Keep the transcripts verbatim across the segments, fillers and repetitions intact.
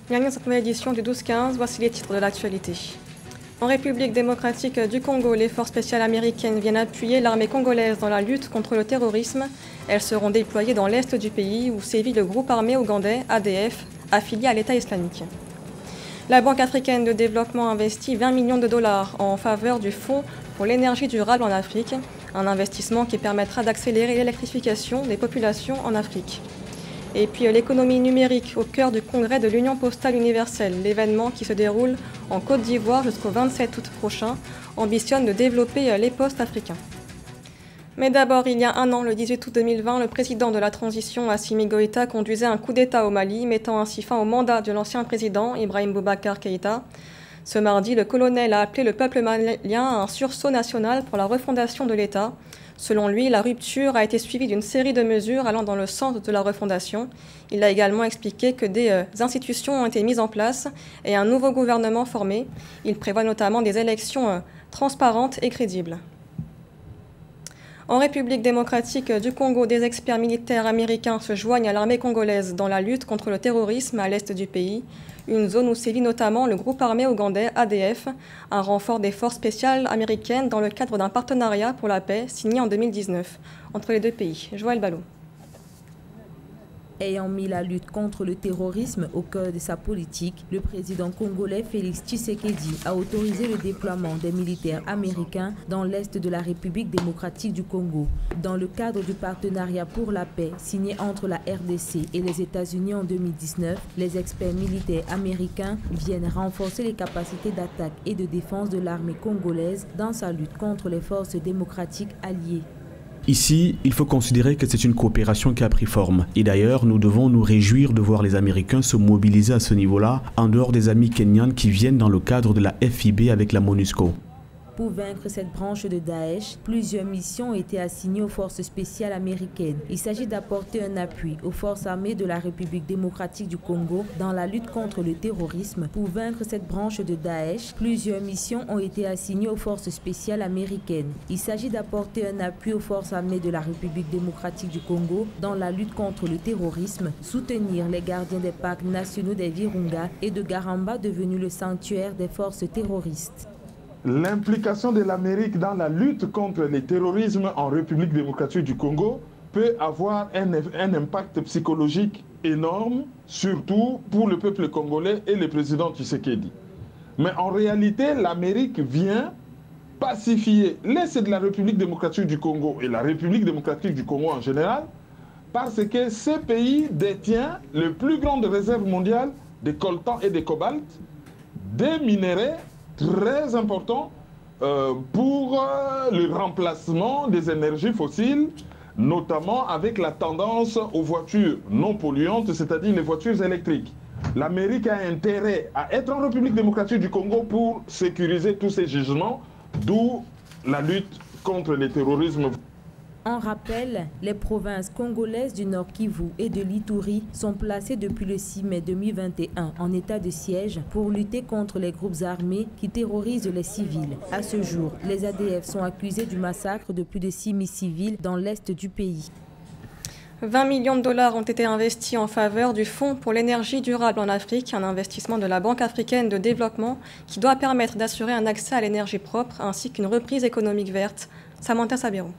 Bienvenue dans cette nouvelle édition du douze quinze, voici les titres de l'actualité. En République démocratique du Congo, les forces spéciales américaines viennent appuyer l'armée congolaise dans la lutte contre le terrorisme. Elles seront déployées dans l'est du pays où sévit le groupe armé ougandais A D F, affilié à l'État islamique. La Banque africaine de développement investit vingt millions de dollars en faveur du Fonds pour l'énergie durable en Afrique, un investissement qui permettra d'accélérer l'électrification des populations en Afrique. Et puis l'économie numérique au cœur du congrès de l'Union postale universelle, l'événement qui se déroule en Côte d'Ivoire jusqu'au vingt-sept août prochain, ambitionne de développer les postes africains. Mais d'abord, il y a un an, le dix-huit août deux mille vingt, le président de la transition, Assimi Goïta, conduisait un coup d'État au Mali, mettant ainsi fin au mandat de l'ancien président, Ibrahim Boubacar Keïta. Ce mardi, le colonel a appelé le peuple malien à un sursaut national pour la refondation de l'État. Selon lui, la rupture a été suivie d'une série de mesures allant dans le sens de la refondation. Il a également expliqué que des euh, institutions ont été mises en place et un nouveau gouvernement formé. Il prévoit notamment des élections euh, transparentes et crédibles. En République démocratique du Congo, des experts militaires américains se joignent à l'armée congolaise dans la lutte contre le terrorisme à l'est du pays, une zone où sévit notamment le groupe armé ougandais A D F, un renfort des forces spéciales américaines dans le cadre d'un partenariat pour la paix signé en deux mille dix-neuf entre les deux pays. Joël Ballot. Ayant mis la lutte contre le terrorisme au cœur de sa politique, le président congolais Félix Tshisekedi a autorisé le déploiement des militaires américains dans l'est de la République démocratique du Congo. Dans le cadre du partenariat pour la paix signé entre la R D C et les États-Unis en deux mille dix-neuf, les experts militaires américains viennent renforcer les capacités d'attaque et de défense de l'armée congolaise dans sa lutte contre les forces démocratiques alliées. Ici, il faut considérer que c'est une coopération qui a pris forme. Et d'ailleurs, nous devons nous réjouir de voir les Américains se mobiliser à ce niveau-là, en dehors des amis kenyans qui viennent dans le cadre de la F I B avec la MONUSCO. Pour vaincre cette branche de Daesh, plusieurs missions ont été assignées aux forces spéciales américaines. Il s'agit d'apporter un appui aux forces armées de la République démocratique du Congo dans la lutte contre le terrorisme. Pour vaincre cette branche de Daesh, plusieurs missions ont été assignées aux forces spéciales américaines. Il s'agit d'apporter un appui aux forces armées de la République démocratique du Congo dans la lutte contre le terrorisme, soutenir les gardiens des parcs nationaux des Virunga et de Garamba devenu le sanctuaire des forces terroristes. L'implication de l'Amérique dans la lutte contre le terrorisme en République démocratique du Congo peut avoir un, un impact psychologique énorme, surtout pour le peuple congolais et le président Tshisekedi. Mais en réalité, l'Amérique vient pacifier l'Est de la République démocratique du Congo et la République démocratique du Congo en général, parce que ce pays détient les plus grandes réserves mondiales de coltan et de cobalt, des minéraux très important euh, pour euh, le remplacement des énergies fossiles, notamment avec la tendance aux voitures non polluantes, c'est-à-dire les voitures électriques. L'Amérique a intérêt à être en République démocratique du Congo pour sécuriser tous ces gisements, d'où la lutte contre le terrorisme. En rappel, les provinces congolaises du Nord Kivu et de l'Ituri sont placées depuis le six mai deux mille vingt et un en état de siège pour lutter contre les groupes armés qui terrorisent les civils. À ce jour, les A D F sont accusés du massacre de plus de six mille civils dans l'est du pays. vingt millions de dollars ont été investis en faveur du Fonds pour l'énergie durable en Afrique, un investissement de la Banque africaine de développement qui doit permettre d'assurer un accès à l'énergie propre ainsi qu'une reprise économique verte. Samantha Sabiro.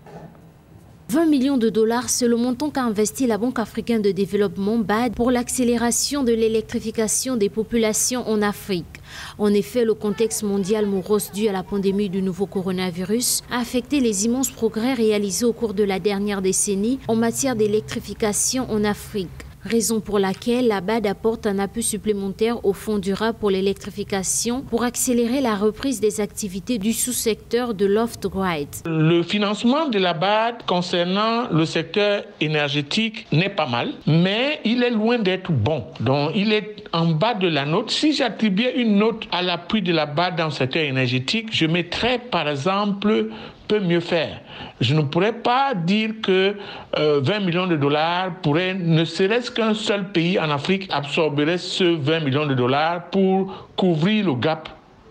vingt millions de dollars, c'est le montant qu'a investi la Banque africaine de développement B A D pour l'accélération de l'électrification des populations en Afrique. En effet, le contexte mondial morose dû à la pandémie du nouveau coronavirus a affecté les immenses progrès réalisés au cours de la dernière décennie en matière d'électrification en Afrique. Raison pour laquelle la B A D apporte un appui supplémentaire au Fonds durable pour l'électrification pour accélérer la reprise des activités du sous-secteur de l'off-grid. Le financement de la B A D concernant le secteur énergétique n'est pas mal, mais il est loin d'être bon. Donc il est en bas de la note. Si j'attribuais une note à l'appui de la B A D dans le secteur énergétique, je mettrais par exemple peut mieux faire. Je ne pourrais pas dire que euh, vingt millions de dollars pourraient, ne serait-ce qu'un seul pays en Afrique absorberait ce vingt millions de dollars pour couvrir le gap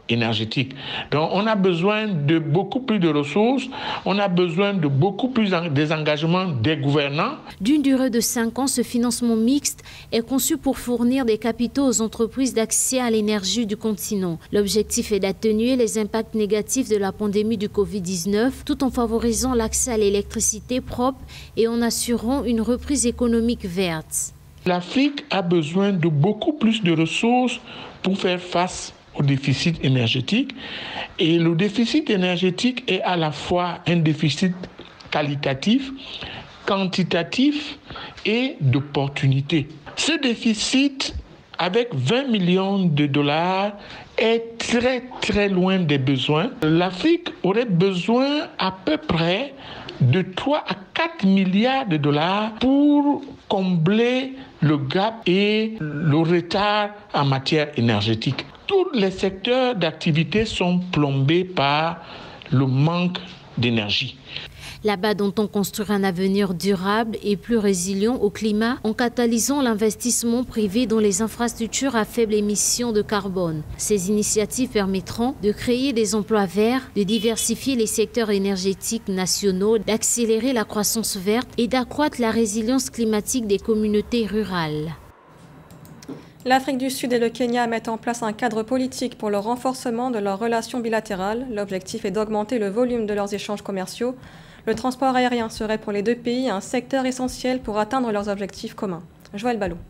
énergétique. Donc on a besoin de beaucoup plus de ressources, on a besoin de beaucoup plus des engagements des gouvernants. D'une durée de cinq ans, ce financement mixte est conçu pour fournir des capitaux aux entreprises d'accès à l'énergie du continent. L'objectif est d'atténuer les impacts négatifs de la pandémie du Covid dix-neuf tout en favorisant l'accès à l'électricité propre et en assurant une reprise économique verte. L'Afrique a besoin de beaucoup plus de ressources pour faire face au déficit énergétique. Et le déficit énergétique est à la fois un déficit qualitatif, quantitatif et d'opportunité. Ce déficit, avec vingt millions de dollars, est très très loin des besoins. L'Afrique aurait besoin à peu près de trois à quatre milliards de dollars pour combler le gap et le retard en matière énergétique. Tous les secteurs d'activité sont plombés par le manque d'énergie. Là-bas, dont on construire un avenir durable et plus résilient au climat en catalysant l'investissement privé dans les infrastructures à faible émission de carbone. Ces initiatives permettront de créer des emplois verts, de diversifier les secteurs énergétiques nationaux, d'accélérer la croissance verte et d'accroître la résilience climatique des communautés rurales. L'Afrique du Sud et le Kenya mettent en place un cadre politique pour le renforcement de leurs relations bilatérales. L'objectif est d'augmenter le volume de leurs échanges commerciaux. Le transport aérien serait pour les deux pays un secteur essentiel pour atteindre leurs objectifs communs. Joël Ballot.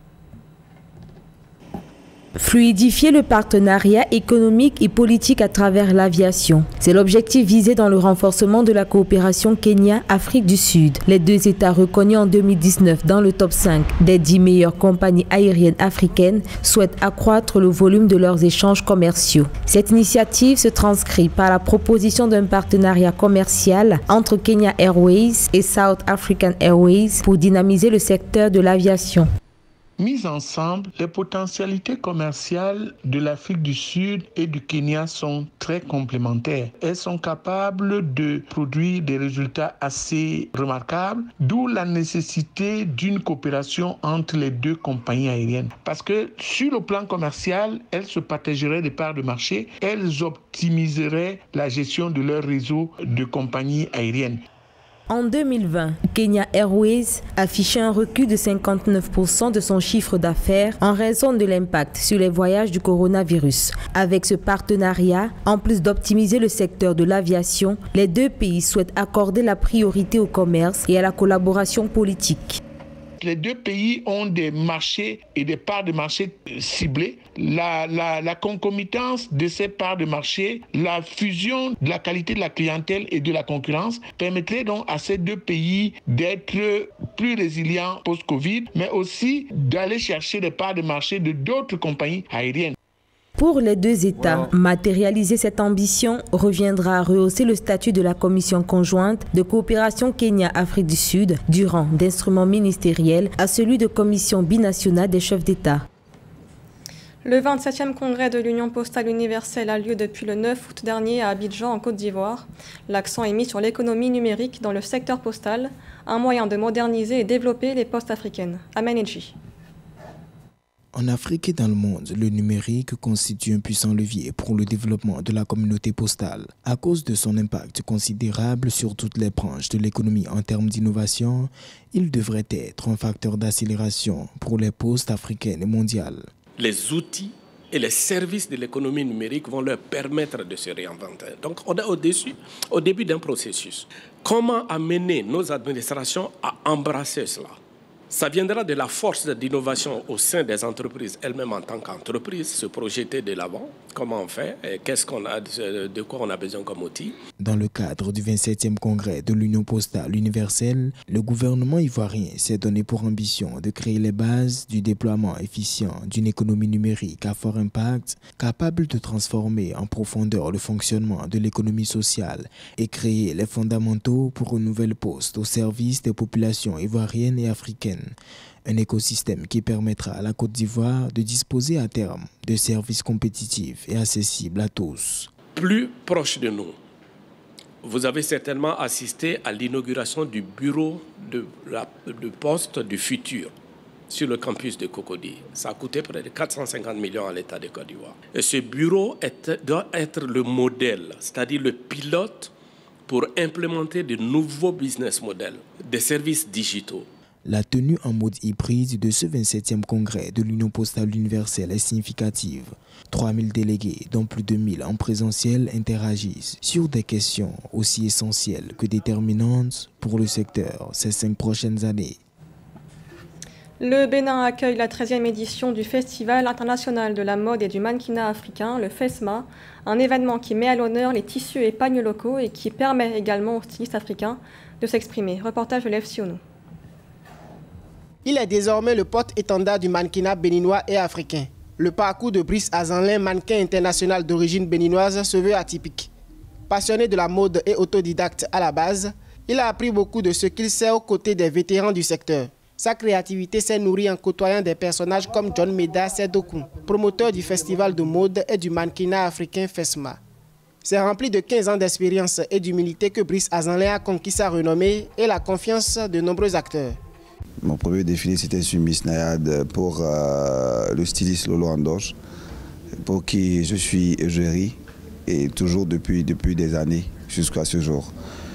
Fluidifier le partenariat économique et politique à travers l'aviation. C'est l'objectif visé dans le renforcement de la coopération Kenya-Afrique du Sud. Les deux États reconnus en deux mille dix-neuf dans le top cinq des dix meilleures compagnies aériennes africaines souhaitent accroître le volume de leurs échanges commerciaux. Cette initiative se transcrit par la proposition d'un partenariat commercial entre Kenya Airways et South African Airways pour dynamiser le secteur de l'aviation. Mises ensemble, les potentialités commerciales de l'Afrique du Sud et du Kenya sont très complémentaires. Elles sont capables de produire des résultats assez remarquables, d'où la nécessité d'une coopération entre les deux compagnies aériennes. Parce que sur le plan commercial, elles se partageraient des parts de marché, elles optimiseraient la gestion de leur réseau de compagnies aériennes. En deux mille vingt, Kenya Airways affichait un recul de cinquante-neuf pour cent de son chiffre d'affaires en raison de l'impact sur les voyages du coronavirus. Avec ce partenariat, en plus d'optimiser le secteur de l'aviation, les deux pays souhaitent accorder la priorité au commerce et à la collaboration politique. Les deux pays ont des marchés et des parts de marché ciblées. La, la, la concomitance de ces parts de marché, la fusion de la qualité de la clientèle et de la concurrence permettrait donc à ces deux pays d'être plus résilients post-Covid, mais aussi d'aller chercher des parts de marché de d'autres compagnies aériennes. Pour les deux États, matérialiser cette ambition reviendra à rehausser le statut de la Commission conjointe de coopération Kenya-Afrique du Sud du rang d'instrument ministériel à celui de Commission binationale des chefs d'État. Le vingt-septième congrès de l'Union postale universelle a lieu depuis le neuf août dernier à Abidjan, en Côte d'Ivoire. L'accent est mis sur l'économie numérique dans le secteur postal, un moyen de moderniser et développer les postes africaines. Amen Edji. En Afrique et dans le monde, le numérique constitue un puissant levier pour le développement de la communauté postale. À cause de son impact considérable sur toutes les branches de l'économie en termes d'innovation, il devrait être un facteur d'accélération pour les postes africaines et mondiales. Les outils et les services de l'économie numérique vont leur permettre de se réinventer. Donc on est au-dessus, au début d'un processus. Comment amener nos administrations à embrasser cela ? Ça viendra de la force d'innovation au sein des entreprises elles-mêmes en tant qu'entreprise, se projeter de l'avant. Comment on fait et qu'est-ce qu'on a, de quoi on a besoin comme outil. Dans le cadre du vingt-septième congrès de l'Union postale universelle, le gouvernement ivoirien s'est donné pour ambition de créer les bases du déploiement efficient d'une économie numérique à fort impact, capable de transformer en profondeur le fonctionnement de l'économie sociale et créer les fondamentaux pour une nouvelle poste au service des populations ivoiriennes et africaines. Un écosystème qui permettra à la Côte d'Ivoire de disposer à terme de services compétitifs et accessibles à tous. Plus proche de nous, vous avez certainement assisté à l'inauguration du bureau de, la, de poste du futur. sur le campus de Cocody. Ça a coûté près de quatre cent cinquante millions à l'État de Côte d'Ivoire. Et ce bureau est, doit être le modèle, c'est-à-dire le pilote pour implémenter de nouveaux business models, des services digitaux. La tenue en mode hybride de ce vingt-septième congrès de l'Union postale universelle est significative. trois mille délégués, dont plus de mille en présentiel, interagissent sur des questions aussi essentielles que déterminantes pour le secteur ces cinq prochaines années. Le Bénin accueille la treizième édition du Festival international de la mode et du mannequinat africain, le FESMA, un événement qui met à l'honneur les tissus et pagnes locaux et qui permet également aux stylistes africains de s'exprimer. Reportage de l'F C O N U. Il est désormais le porte-étendard du mannequinat béninois et africain. Le parcours de Brice Azanlin, mannequin international d'origine béninoise, se veut atypique. Passionné de la mode et autodidacte à la base, il a appris beaucoup de ce qu'il sait aux côtés des vétérans du secteur. Sa créativité s'est nourrie en côtoyant des personnages comme John Meda Sedoku, promoteur du festival de mode et du mannequinat africain FESMA. C'est rempli de quinze ans d'expérience et d'humilité que Brice Azanlin a conquis sa renommée et la confiance de nombreux acteurs. Mon premier défilé, c'était sur Miss Nayad pour euh, le styliste Lolo Andoche, pour qui je suis égérie et toujours depuis, depuis des années jusqu'à ce jour.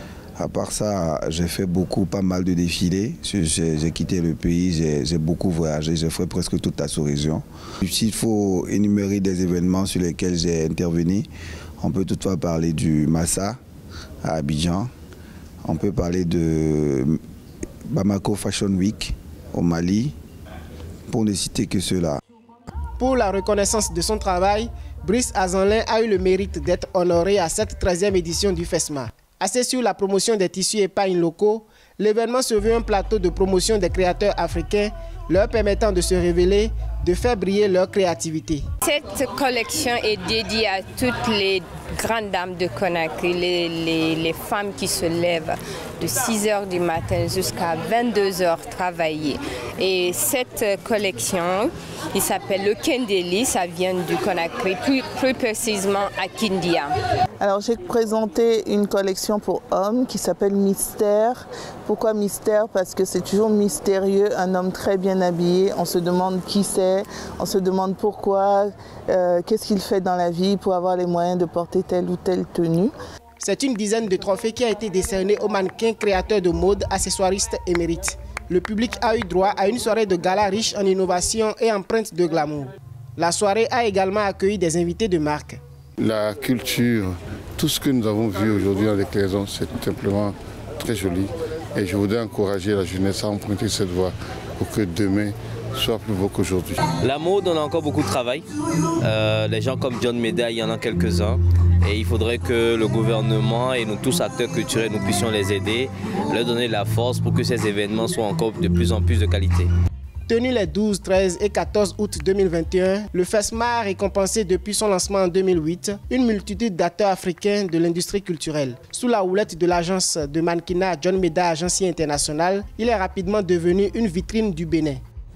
À part ça, j'ai fait beaucoup, pas mal de défilés. J'ai quitté le pays, j'ai beaucoup voyagé, j'ai fait presque toute la sous-région. S'il faut énumérer des événements sur lesquels j'ai intervenu, on peut toutefois parler du Massa à Abidjan, on peut parler de Bamako Fashion Week au Mali, pour ne citer que cela. Pour la reconnaissance de son travail, Brice Azanlin a eu le mérite d'être honoré à cette treizième édition du FESMA. Assez sur la promotion des tissus et pagnes locaux, l'événement se veut un plateau de promotion des créateurs africains, leur permettant de se révéler, de faire briller leur créativité. Cette collection est dédiée à toutes les grandes dames de Conakry, les, les, les femmes qui se lèvent de six heures du matin jusqu'à vingt-deux heures travailler. Et cette collection, il s'appelle le Kendeli, ça vient du Conakry, plus, plus précisément à Kindia. Alors j'ai présenté une collection pour hommes qui s'appelle Mystère. Pourquoi Mystère? Parce que c'est toujours mystérieux, un homme très bien habillé, on se demande qui c'est, on se demande pourquoi, euh, qu'est-ce qu'il fait dans la vie pour avoir les moyens de porter telle ou telle tenue. C'est une dizaine de trophées qui a été décerné aux mannequins créateurs de mode, accessoiristes émérites. Le public a eu droit à une soirée de gala riche en innovation et empreinte de glamour. La soirée a également accueilli des invités de marque. La culture, tout ce que nous avons vu aujourd'hui dans les déclinaisons, c'est simplement très joli. Et je voudrais encourager la jeunesse à emprunter cette voie pour que demain soit plus beau qu'aujourd'hui. La mode, on a encore beaucoup de travail. Euh, les gens comme John Meda, il y en a quelques-uns. Et il faudrait que le gouvernement et nous tous acteurs culturels, nous puissions les aider, leur donner la force pour que ces événements soient encore de plus en plus de qualité. Tenu les douze, treize et quatorze août deux mille vingt et un, le FESMA a récompensé depuis son lancement en deux mille huit une multitude d'acteurs africains de l'industrie culturelle. Sous la houlette de l'agence de mannequinat John Meda Agency International, il est rapidement devenu une vitrine du Bénin.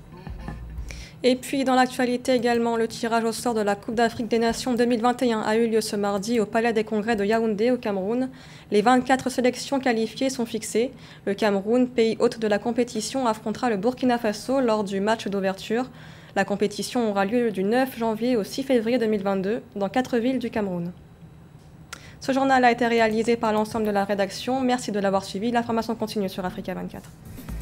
Et puis dans l'actualité également, le tirage au sort de la Coupe d'Afrique des Nations deux mille vingt et un a eu lieu ce mardi au Palais des Congrès de Yaoundé au Cameroun. Les vingt-quatre sélections qualifiées sont fixées. Le Cameroun, pays hôte de la compétition, affrontera le Burkina Faso lors du match d'ouverture. La compétition aura lieu du neuf janvier au six février deux mille vingt-deux dans quatre villes du Cameroun. Ce journal a été réalisé par l'ensemble de la rédaction. Merci de l'avoir suivi. L'information continue sur Africa vingt-quatre.